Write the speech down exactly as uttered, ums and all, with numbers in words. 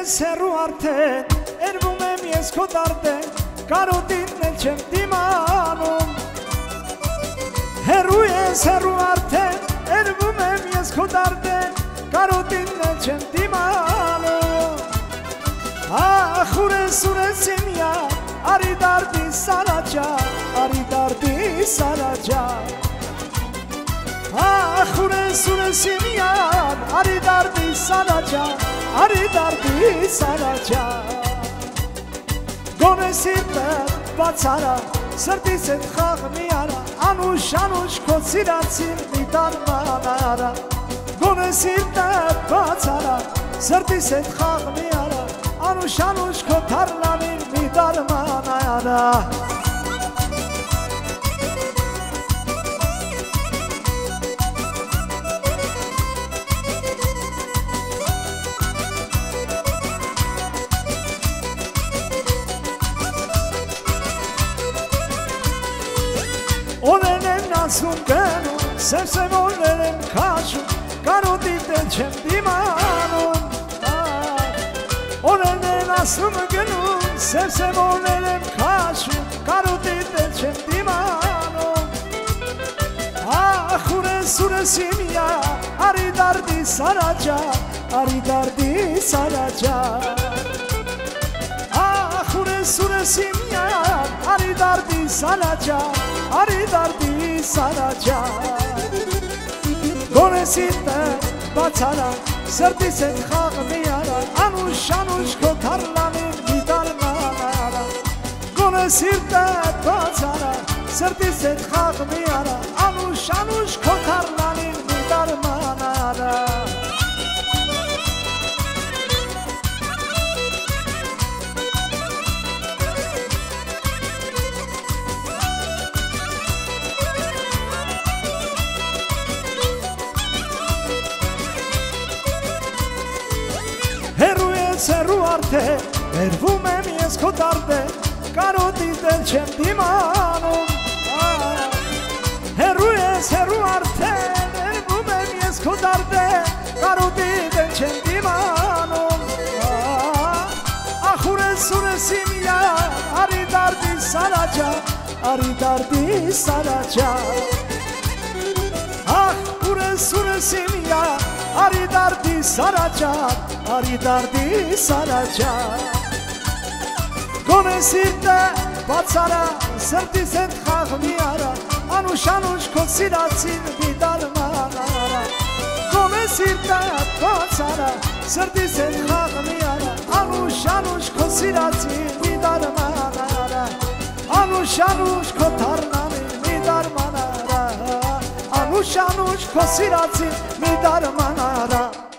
ես հեռու արդեն, երվում եմ ես քո դարդեն, կարոտինն էլ չեմ դիմանում։ Հեռու ես հեռու արդեն, երվում եմ ես քո դարդեն, կարոտինն էլ չեմ դիմանում։ Ախ ուրես ուրես իմ յար, արի դարդի սարաջա, արի դարդի սարաջա։ Ախ ուրես ուրես իմ յար, արի դարդի սարաջա, արի դարդի սարաջա։ Գոնե սիրտը բացարա, սրտիս հետ խաղ մի արա, անուշ անուշ քո սիրացին մի դարմանարա։ Գոնե սիրտը բացարա, սրտիս հետ խաղ մի արա, անուշ անուշ քո թարնանին մի դարմանարա։ Օրեն եմ ասում գնում, սև-սև օրեր եմ քաշում, կարոտիդ էլ չեմ դիմանում։ Օրեն եմ ասում գնում, սև-սև օրեր եմ քաշում, կարոտիդ էլ չեմ դիմանում։ Ախ ուրես ուրես իմ յար, արի դարդի սարաջա, արի դարդի սարաջա։ Ախ ուրես ուրես իմ յար, արի դարդի սարաջա, արի դարդի սարաջա։ Գոնե սիրտը բացարա, սրտիս հետ խաղ մի արա, անուշ անուշ քո թարնանին մի դարմանարա։ Գոնե սիրտը բացարա, սրտիս հետ խաղ մի արա, անուշ անուշ քո թարնանին մի դարմանարա։ Հեռու ես հեռու արդեն, երվում եմ ես քո դարդեն, կարոտիդ էլ չեմ դիմանում։ Հեռու ես հեռու արդեն, երվում եմ ես քո դարդեն, կարոտիդ էլ չեմ դիմանում։ Ախ ուրես ուրես իմ յար, արի դարդի սարաջա, արի դարդի սարաջա։ Ախ ուրես ուրես իմ յար, արի դարդի սարաջա, արի դարդի սարաջա։ Գոնե սիրտը բացարա, սրտիս հետ խաղ մի արա, անուշ անուշ քո սիրացին մի դարմանարա։ Գոնե սիրտը բացարա, սրտիս հետ խաղ մի արա, անուշ անուշ քո սիրացին մի դարմանարա։ Անուշ անուշ քո թարնանին մի դարմանարա, անուշ անուշ քո սիրացին մի դարմանարա։